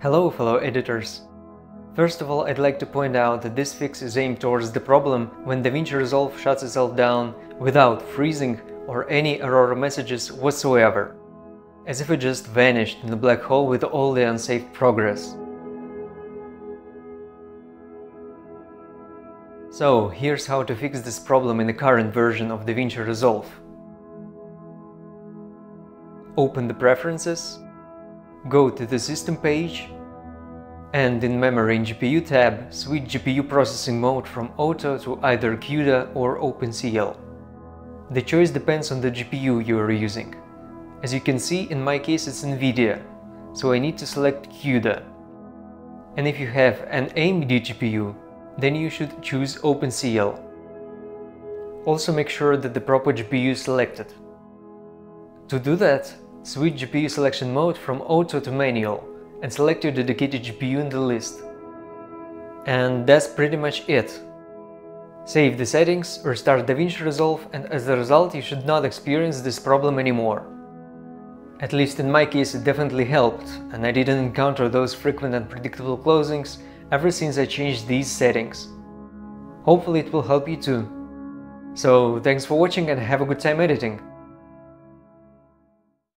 Hello fellow editors! First of all, I'd like to point out that this fix is aimed towards the problem when DaVinci Resolve shuts itself down without freezing or any error messages whatsoever, as if it just vanished in the black hole with all the unsaved progress. So here's how to fix this problem in the current version of DaVinci Resolve. Open the Preferences, go to the System page, and in Memory and GPU tab, switch GPU processing mode from Auto to either CUDA or OpenCL. The choice depends on the GPU you are using. As you can see, in my case it's NVIDIA, so I need to select CUDA. And if you have an AMD GPU, then you should choose OpenCL. Also make sure that the proper GPU is selected. To do that, switch GPU selection mode from Auto to Manual and select your dedicated GPU in the list. And that's pretty much it. Save the settings, restart DaVinci Resolve, and as a result you should not experience this problem anymore. At least in my case it definitely helped, and I didn't encounter those frequent and predictable closings ever since I changed these settings. Hopefully it will help you too. So thanks for watching and have a good time editing!